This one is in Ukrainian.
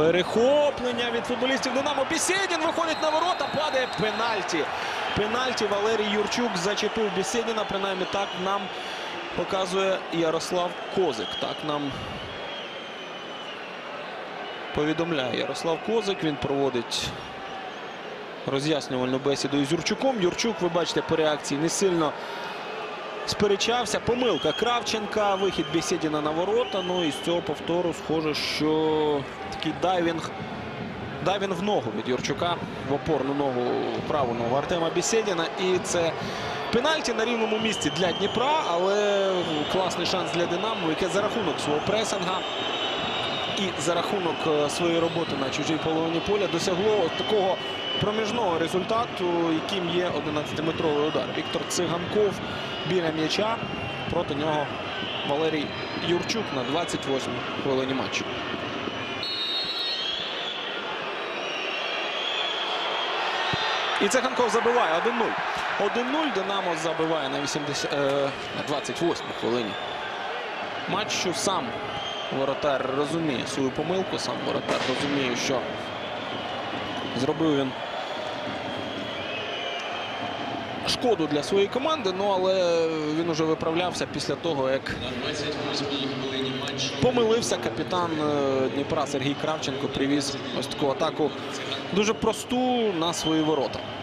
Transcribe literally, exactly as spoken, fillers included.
Перехоплення від футболістів Динамо. Бєсєдін виходить на ворота, падає пенальті. Пенальті Валерій Юрчук зачепив Бєсєдіна. Принаймні так нам показує Ярослав Козик. Так нам повідомляє Ярослав Козик. Він проводить роз'яснювальну бесіду із Юрчуком. Юрчук, ви бачите, по реакції не сильно сперечався. Помилка Кравченка, вихід Бєсєдіна на ворота. Ну і з цього повтору схоже, що такий дайвінг, дайвінг в ногу від Юрчука, в опорну ногу, праву ногу Артема Бєсєдіна. І це пенальті на рівному місці для Дніпра, але класний шанс для Динамо, яке за рахунок свого пресинга і за рахунок своєї роботи на чужій половині поля досягло такого проміжного результату, яким є одинадцятиметровий удар. Віктор Циганков біля м'яча, проти нього Валерій Юрчук на двадцять восьмій хвилині матчу. І Циганков забиває один нуль. один нуль Динамо забиває на, вісімдесят, е, на двадцять восьмій хвилині матчу. Сам воротар розуміє свою помилку, сам воротар розуміє, що зробив він шкоду для своєї команди, ну але він уже виправлявся після того, як помилився капітан Дніпра Сергій Кравченко, привіз ось таку атаку дуже просту на свої ворота.